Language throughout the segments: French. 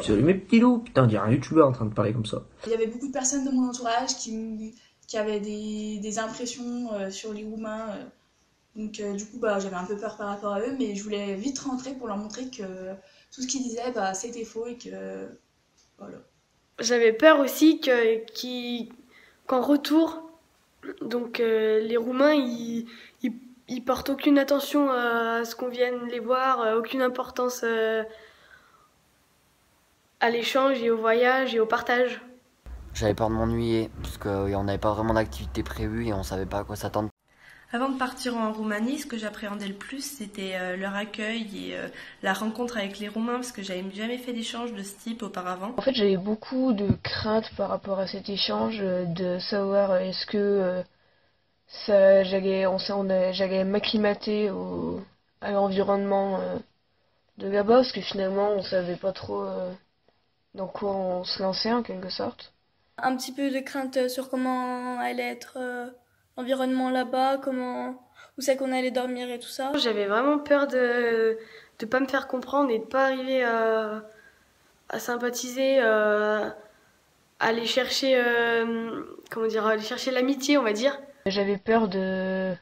Salut mes petits loups, putain, on dirait un youtubeur en train de parler comme ça. Il y avait beaucoup de personnes de mon entourage qui avaient des impressions sur les Roumains. Donc du coup, j'avais un peu peur par rapport à eux, mais je voulais vite rentrer pour leur montrer que tout ce qu'ils disaient, c'était faux et que voilà. J'avais peur aussi qu'en retour, donc les Roumains, ils portent aucune attention à ce qu'on vienne les voir, aucune importance à l'échange et au voyage et au partage. J'avais peur de m'ennuyer, parce qu'on n'avait pas vraiment d'activité prévue et on savait pas à quoi s'attendre. Avant de partir en Roumanie, ce que j'appréhendais le plus, c'était leur accueil et la rencontre avec les Roumains, parce que j'avais jamais fait d'échange de ce type auparavant. En fait, j'avais beaucoup de craintes par rapport à cet échange, de savoir est-ce que j'allais m'acclimater à l'environnement de là-bas, parce que finalement, on savait pas trop dans quoi on se lançait en quelque sorte. Un petit peu de crainte sur comment allait être l'environnement là-bas, où c'est qu'on allait dormir et tout ça. J'avais vraiment peur de pas me faire comprendre et de pas arriver à sympathiser, à aller chercher, aller chercher l'amitié, on va dire. J'avais peur de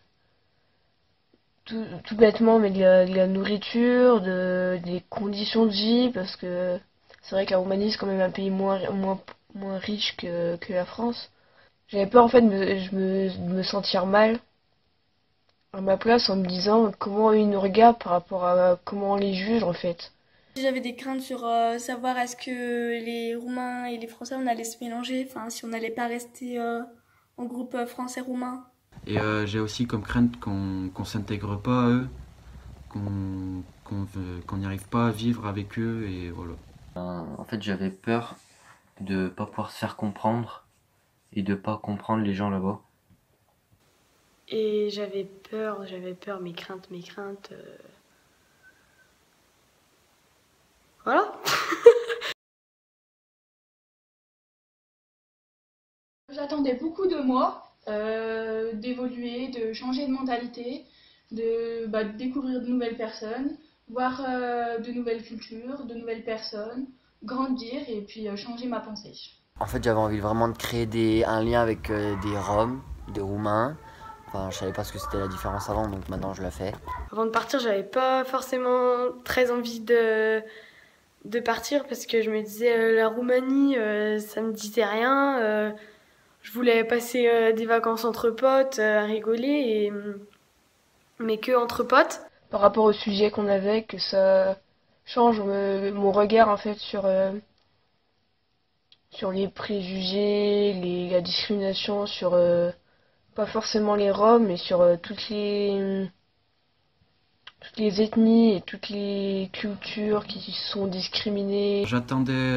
tout bêtement, mais de la nourriture, des conditions de vie, parce que c'est vrai que la Roumanie c'est quand même un pays moins riche que la France. J'avais peur en fait de me sentir mal à ma place en me disant comment ils nous regardent par rapport à comment on les juge en fait. J'avais des craintes sur savoir est-ce que les Roumains et les Français on allait se mélanger, si on n'allait pas rester en groupe français-roumain. Et j'ai aussi comme crainte qu'on s'intègre pas à eux, qu'on n'y arrive pas à vivre avec eux et voilà. En fait, j'avais peur de pas pouvoir se faire comprendre et de pas comprendre les gens là-bas. Et j'avais peur, mes craintes. Voilà. J'attendais beaucoup de moi, d'évoluer, de changer de mentalité, de découvrir de nouvelles personnes, voir de nouvelles cultures, de nouvelles personnes, grandir et puis changer ma pensée. En fait, j'avais envie vraiment de créer un lien avec des Roms, des Roumains. Enfin, je savais pas ce que c'était la différence avant, donc maintenant je la fais. Avant de partir, j'avais pas forcément très envie de partir parce que je me disais la Roumanie, ça me disait rien. Je voulais passer des vacances entre potes, à rigoler, mais que entre potes. Par rapport au sujet qu'on avait, que ça change mon regard en fait sur les préjugés, la discrimination, sur pas forcément les Roms, mais sur toutes les ethnies et toutes les cultures qui sont discriminées. J'attendais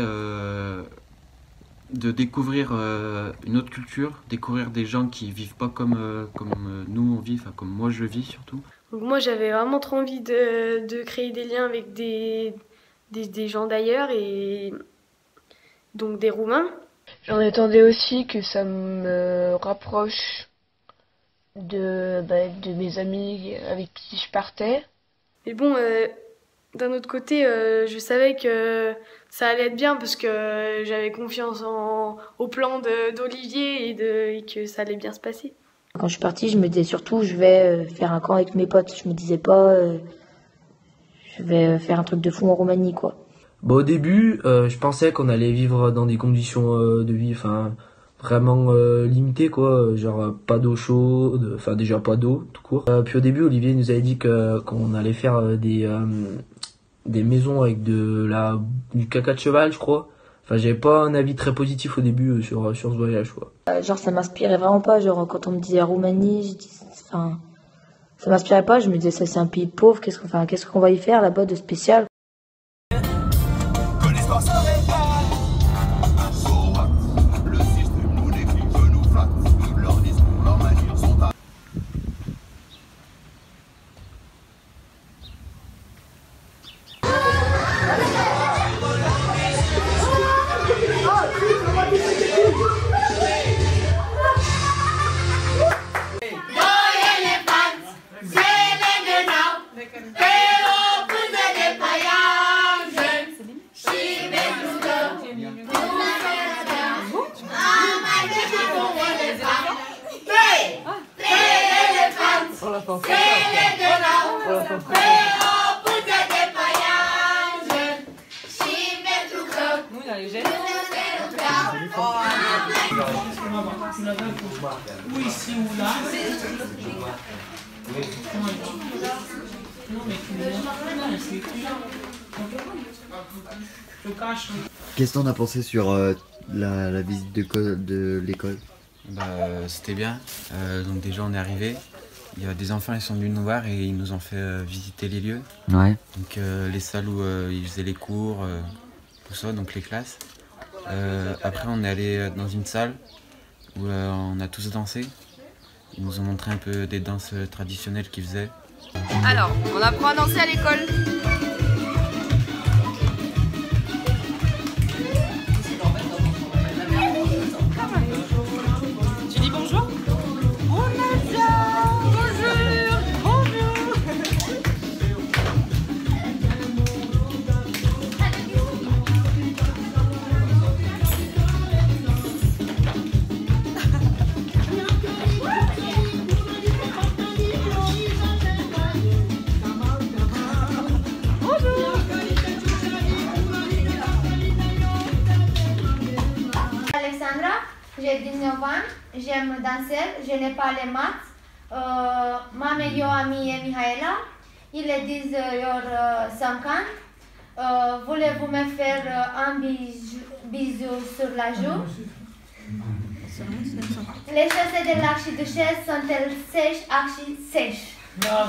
de découvrir une autre culture, découvrir des gens qui vivent pas comme nous on vit, comme moi je vis surtout. Donc moi j'avais vraiment trop envie de créer des liens avec des gens d'ailleurs et donc des Roumains. J'en attendais aussi que ça me rapproche de mes amis avec qui je partais. Mais bon, d'un autre côté, je savais que ça allait être bien parce que j'avais confiance au plan d'Olivier et que ça allait bien se passer. Quand je suis partie, je me disais surtout je vais faire un camp avec mes potes. Je me disais pas je vais faire un truc de fou en Roumanie quoi. Au début, je pensais qu'on allait vivre dans des conditions de vie vraiment limitées quoi, genre pas d'eau chaude, déjà pas d'eau tout court. Puis au début, Olivier nous avait dit qu'on allait faire des maisons avec du caca de cheval, je crois. J'avais pas un avis très positif au début sur ce voyage quoi. Genre ça m'inspirait vraiment pas, genre quand on me disait Roumanie, ça m'inspirait pas, je me disais ça c'est un pays pauvre, qu'est-ce qu'on va y faire là-bas de spécial. Pero pues de Qu'est-ce que t'en as pensé sur la visite de l'école? C'était bien. Donc déjà on est arrivé. Il y a des enfants, ils sont venus nous voir et ils nous ont fait visiter les lieux. Ouais. Donc les salles où ils faisaient les cours, tout ça, donc les classes. Après on est allé dans une salle où on a tous dansé. Ils nous ont montré un peu des danses traditionnelles qu'ils faisaient. Alors, on apprend à danser à l'école. Tu dis bonjour? Bonjour. Alexandra, j'ai 19 ans, j'aime danser, je n'ai pas les maths. Ma meilleure amie est Mihaela, il est 10h50. Voulez-vous me faire un bisou sur la joue? Les chaussettes de l'archiduchesse sont-elles sèches, archi-sèches? Bravo!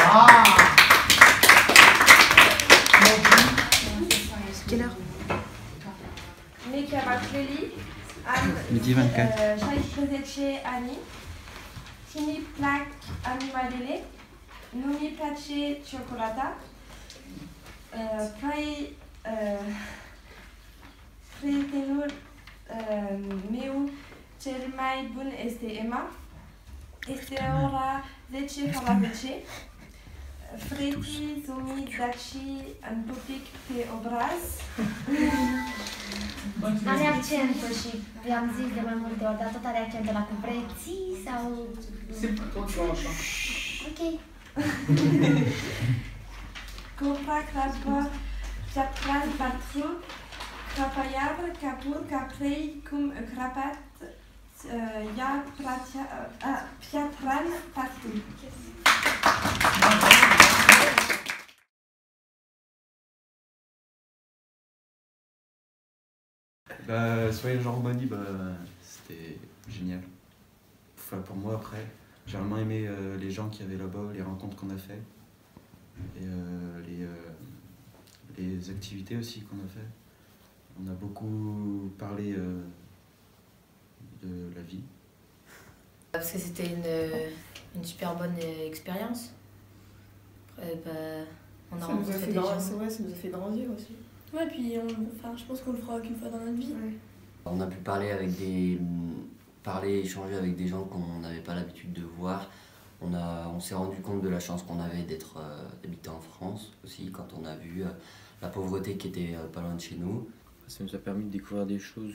C'est quelle heure? Mi chiama Lili. Midi 24. Piace Ani. Ci mi plac animalele. Nu mi place ciocolata. Prietenul meu cel mai bun este Emma. Este ora 10 fără 10. Freti zumi daci în pupic pe obraz. Are accentul și i-am zis de mai multe ori, dar tot are accentul la preții sau... Ok. Compra crabă, ceapran patru, crapaiar, capur, caprei, cum crapat, ia piatran patru. Ce voyage en Roumanie, c'était génial. Enfin, pour moi, après, j'ai vraiment aimé les gens qu'il y avait là-bas, les rencontres qu'on a fait et les activités aussi qu'on a fait. On a beaucoup parlé de la vie. Parce que c'était une super bonne expérience. Après, on a rencontré des gens. Ouais, ça nous a fait grandir aussi. Ouais, puis je pense qu'on le fera qu'une fois dans notre vie. Ouais. On a pu échanger avec des gens qu'on n'avait pas l'habitude de voir. On s'est rendu compte de la chance qu'on avait d'habiter en France aussi, quand on a vu la pauvreté qui était pas loin de chez nous. Ça nous a permis de découvrir des choses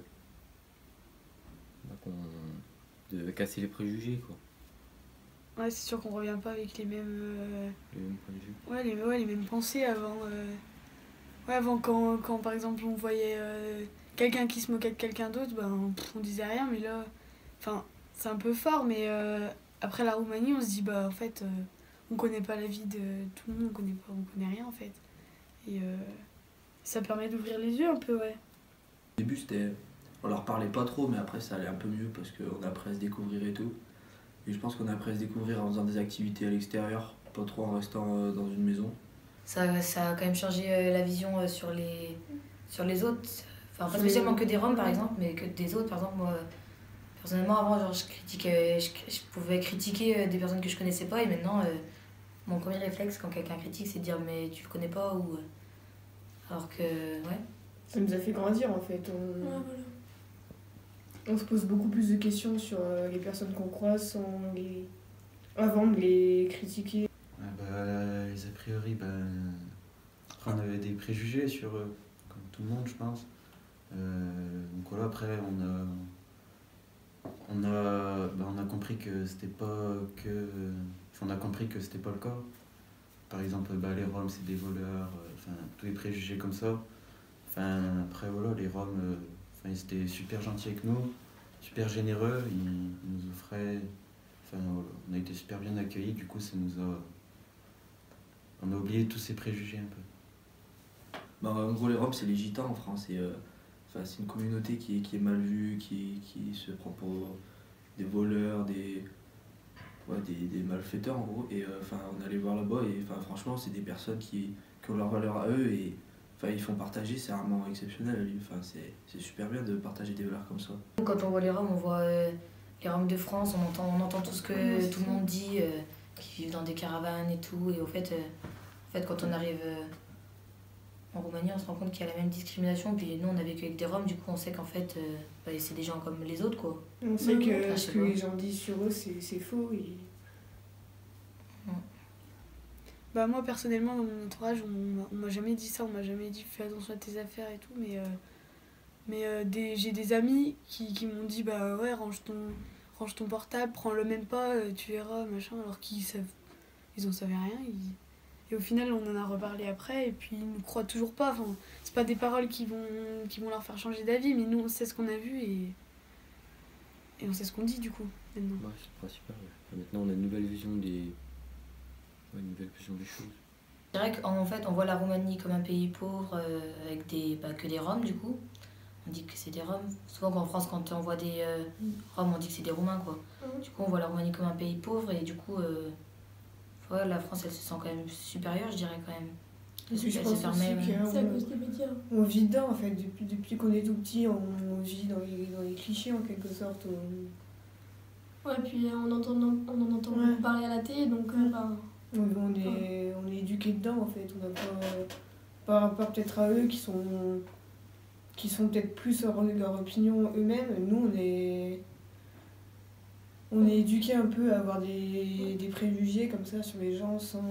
de casser les préjugés, quoi. Ouais, c'est sûr qu'on revient pas avec les mêmes points de vue. Ouais, les mêmes pensées avant. Avant quand par exemple on voyait quelqu'un qui se moquait de quelqu'un d'autre, on disait rien, mais là, c'est un peu fort, mais après la Roumanie, on se dit en fait, on connaît pas la vie de tout le monde, on connaît rien en fait, et ça permet d'ouvrir les yeux un peu, ouais. Au début, on leur parlait pas trop, mais après ça allait un peu mieux parce qu'on a appris à se découvrir et tout. Et je pense qu'on a appris à se découvrir en faisant des activités à l'extérieur, pas trop en restant dans une maison. Ça a quand même changé la vision sur les autres. Enfin, pas spécialement que des Roms par exemple, mais que des autres. Par exemple, moi, personnellement, avant, je pouvais critiquer des personnes que je connaissais pas, et maintenant, mon premier réflexe quand quelqu'un critique, c'est de dire mais tu le connais pas, ou. Alors que, ouais. Ça nous a fait grandir en fait. On se pose beaucoup plus de questions sur les personnes qu'on croise avant de les critiquer. Les a priori, après on avait des préjugés sur eux, comme tout le monde, je pense. Donc voilà, après on a compris compris que c'était pas que... Enfin, on a compris que c'était pas le cas. Par exemple, les Roms, c'est des voleurs, enfin, tous les préjugés comme ça. Enfin, après, voilà, les Roms, ils étaient super gentils avec nous, super généreux, ils nous offraient... Enfin, voilà, on a été super bien accueillis, du coup, ça nous a... On a oublié tous ces préjugés un peu. En gros, les Roms, c'est les gitans en France. Et, c'est une communauté qui est mal vue, qui se prend pour des voleurs, des malfaiteurs en gros. Et on allait voir là-bas et franchement, c'est des personnes qui ont leur valeur à eux et ils font partager, c'est vraiment exceptionnel. C'est super bien de partager des valeurs comme ça. Quand on voit les Roms, on voit les Roms de France, on entend tout ce que tout le monde dit, qui vivent dans des caravanes et tout. Et au fait, quand on arrive en Roumanie, on se rend compte qu'il y a la même discrimination. Puis nous, on a vécu avec des Roms, du coup, on sait qu'en fait, c'est des gens comme les autres, quoi. On sait que ce que les gens disent sur eux, c'est faux. Et... Moi, personnellement, dans mon entourage, on m'a jamais dit ça. On m'a jamais dit fais attention à tes affaires et tout. Mais j'ai des amis qui m'ont dit ouais, range ton portable, prends-le même pas, tu verras, machin. Alors qu'ils en savaient rien. Et au final, on en a reparlé après, et puis ils nous croient toujours pas. Enfin, c'est pas des paroles qui vont leur faire changer d'avis, mais nous, on sait ce qu'on a vu et on sait ce qu'on dit, du coup, maintenant. Ouais, c'est le principal. Ouais. Maintenant, on a une nouvelle vision des choses. C'est vrai qu'en fait, on voit la Roumanie comme un pays pauvre, avec que des Roms, du coup. On dit que c'est des Roms. Souvent, en France, quand on voit des Roms, on dit que c'est des Roumains, quoi. Du coup, on voit la Roumanie comme un pays pauvre, et du coup... la France, elle se sent quand même supérieure, je dirais, quand même. Et puis je pense aussi qu'on vit dedans, en fait. Depuis qu'on est tout petit, on vit dans les clichés, en quelque sorte. Ouais, puis on en entend beaucoup parler à la télé, donc... on est éduqués dedans, en fait. On n'a pas... Par rapport peut-être à eux, qui sont peut-être plus leur opinion eux-mêmes, nous, on est éduqués un peu à avoir des préjugés comme ça sur les gens sans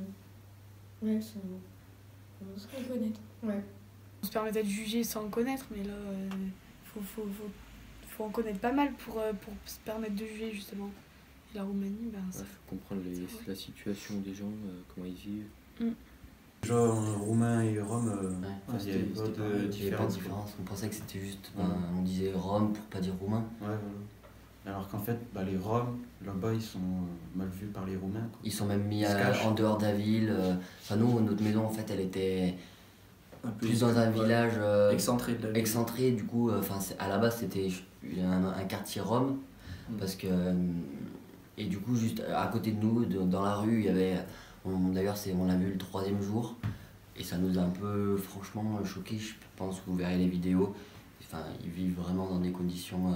connaître. Ouais. On se permettait de juger sans le connaître, mais là, faut en connaître pas mal pour se permettre de juger, justement. Et la Roumanie, ça... faut comprendre la situation des gens, comment ils vivent. Genre, roumain et rome, il n'y avait pas de différence. On pensait que c'était juste, on disait rome pour pas dire roumain. Ouais, voilà. Alors qu'en fait, les Roms, là-bas, ils sont mal vus par les Roumains. Quoi. Ils sont même mis en dehors de la ville. Nous, notre maison, en fait, elle était plus dans un village excentré de la ville. Excentré, du coup, à la base, c'était un quartier Rom. Parce que... Et du coup, juste à côté de nous, dans la rue, il y avait... D'ailleurs, on l'a vu le 3e jour. Et ça nous a un peu, franchement, choqués. Je pense que vous verrez les vidéos. Ils vivent vraiment dans des conditions...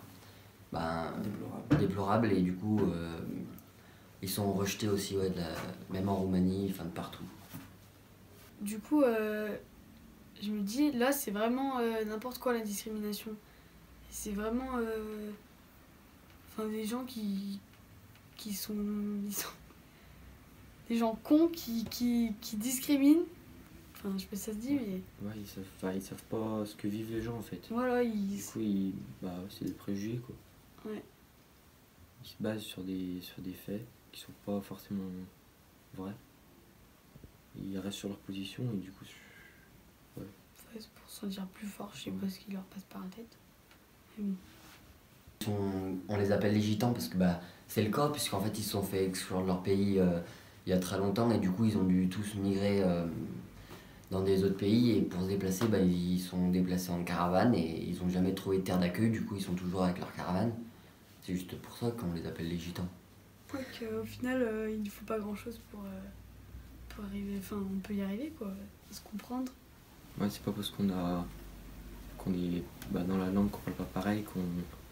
déplorables et du coup ils sont rejetés aussi même en Roumanie, de partout. Du coup je me dis là c'est vraiment n'importe quoi la discrimination. C'est vraiment des gens qui sont des gens cons qui discriminent. Je sais pas si ça se dit, mais... Ouais, ils savent pas ce que vivent les gens, en fait. Voilà, Du coup, c'est des préjugés, quoi. Ouais. Ils se basent sur des faits qui sont pas forcément vrais. Ils restent sur leur position et du coup... Ouais. C'est pour se dire plus fort, je sais pas ce qui leur passe par la tête. On les appelle les gitans parce que c'est le cas, puisqu'en fait ils se sont fait exclure de leur pays il y a très longtemps et du coup ils ont dû tous migrer dans des autres pays et pour se déplacer ils sont déplacés en caravane et ils n'ont jamais trouvé de terre d'accueil, du coup ils sont toujours avec leur caravane. C'est juste pour ça qu'on les appelle les gitans. Donc au final il ne faut pas grand chose pour arriver, on peut y arriver quoi, à se comprendre. Ouais, c'est pas parce qu'on est dans la langue qu'on parle pas pareil, qu'on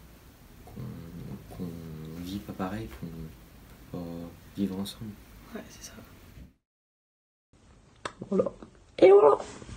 vit pas pareil, qu'on peut pas vivre ensemble. Ouais, c'est ça. Voilà. Et voilà.